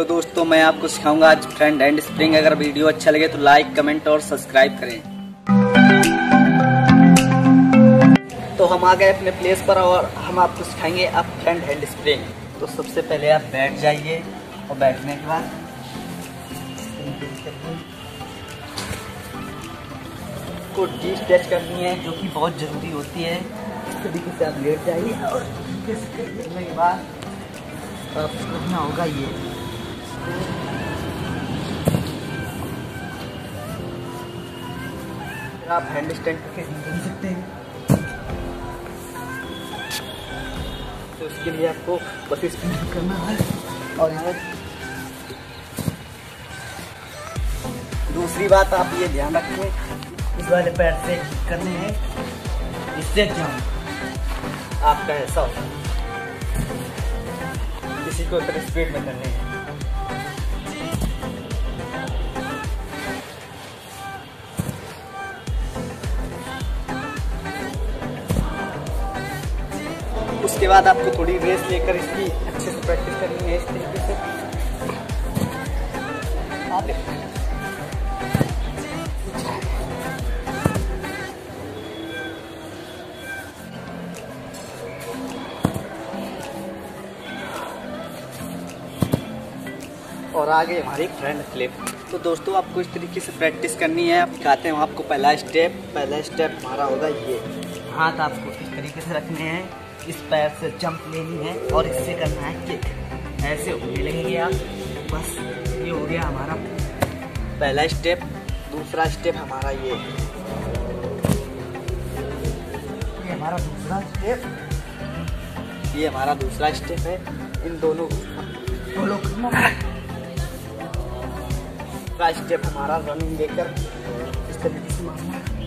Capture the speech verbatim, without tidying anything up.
Hello दोस्तों, मैं आपको सिखाऊंगा आज फ्रंट हैंड स्प्रिंग। अगर वीडियो अच्छा लगे तो लाइक, कमेंट और सब्सक्राइब करें। तो हम आ गए अपने प्लेस पर और हम आपको सिखाएंगे अब फ्रंट हैंड स्प्रिंग। तो सबसे पहले आप बैठ जाइए और बैठने के बाद को डी स्ट्रेच करनी है, जो कि बहुत ज़रूरी होती है। इस तरीके से आप लेट जाइए और लेटने के बाद आपको करना होगा ये। फिर आप हैंड स्टैंड करके कर सकते हैं। तो उसके लिए आपको बस स्पिन करना है और यहाँ दूसरी बात आप ये ध्यान रखें, इस वाले पैर से करने हैं, इससे जंप आपका ऐसा होगा। किसी को इतने स्पीड में करने हैं। उसके बाद आपको थोड़ी रेस लेकर इसकी अच्छे से प्रैक्टिस करनी है। इस तरीके से आप और आगे हमारी फ्रंट फ्लिप। तो दोस्तों आपको इस तरीके से प्रैक्टिस करनी है। आप दिखाते हैं आपको पहला स्टेप। पहला स्टेप हमारा होगा ये, हाथ आपको इस तरीके से रखने हैं, इस पैर से जंप लेनी है और इससे करना है किक। ऐसे होने लगेंगे आप। बस ये हो गया हमारा पहला स्टेप। दूसरा स्टेप हमारा ये ये हमारा दूसरा स्टेप ये हमारा दूसरा स्टेप है। इन दोनों को फॉलो करना। स्टेप हमारा रनिंग लेकर इस तरीके से मारना है।